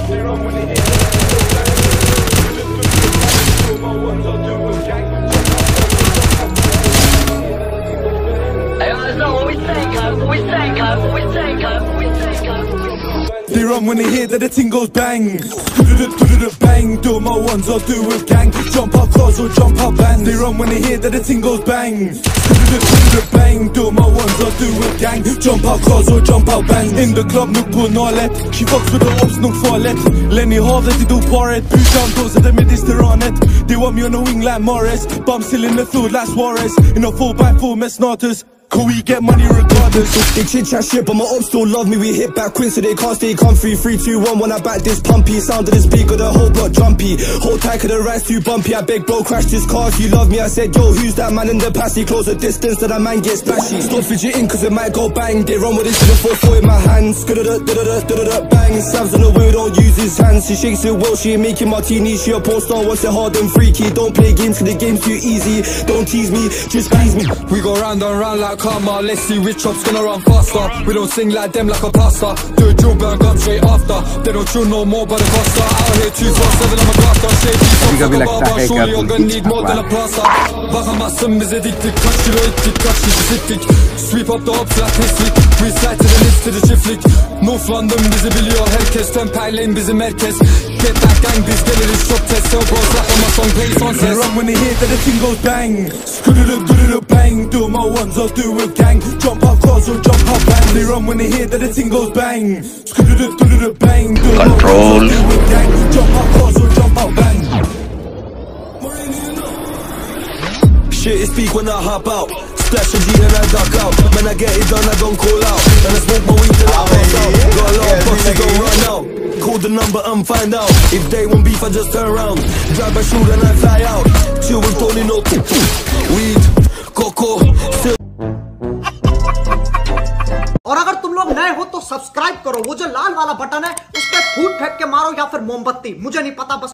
They run when they hear that the ting goes bang. Bang, do my ones or do with gang. Jump out cars or jump out bands. They run when they hear that the ting goes bang. Bang, do my ones or do with gang. Jump out cars or jump out bands. In the club, nuk på nalet. She fucks with the ops, nuk farligt. Lenny Harvey, de do paret. Push down doors at the Mediterranean. They want me on the wing like Morris. But I'm still in the field like Suarez. In a 4x4 mess starters. Could we get money regardless? They chit chat shit, but my ops still love me. We hit back quick so they can't stay comfy. 3, 2, 1, when I back this pumpy. Sound of the speaker, the whole block jumpy. Hold tight cause the ride's too bumpy. I beg bro, crash this car if you love me. I said yo, who's that man in the passy? Close the distance so that man gets splashy. Stop fidgeting cause it might go bang. They run with this in the 4-4 in my hands. Bang, Sam's on the wheel, don't use his hands. She shakes it well, she ain't making martinis. She a porn star, wants it hard and freaky. Don't play games cause the game's too easy. Don't tease me, just please me. We go round and round like karma. Let's see which chop's gonna run faster. We don't sing like them like a pasta. Do a drill burn gun straight after. They don't drill no more but a costa. Out here 247 I'm a grafter. Shade these up like a barber. Surely you're gonna need more than a plaster. Bakamazsın bize diktik. Kaç kilo ettik, kaç kişi sittik. Sweep up the ops like pislik. We slide to the list to the çiftlik. North London bizi biliyor herkes. Temperleyin bizim herkes. Get that gang biz geliriz çok test. Sell bros like on my song plays on They run when they hear that the thing goes bang. Skudududududud bang. Do my ones or do with gang. Jump out cars or jump out bands. They run when they hear that the thing goes bang. Skudududududud bang. Do my ones or do with gang. Jump out cars or jump out bands. Shit is peak when I hop out. Splash a G and I duck out. When I get it done I don't call out. And I smoke my weed till I pass out. Got a lot of boxes, don't run out. Call the number and find out. If they want beef I just turn around. Grab my shoe and I fly out. Chill with Tony, no weed, coco, still. और अगर तुम लोग नए हो तो subscribe करो, वो जो लाल वाला बटन है उस पर फूट फेंक के मारो या फिर मोमबत्ती, मुझे नहीं पता, बस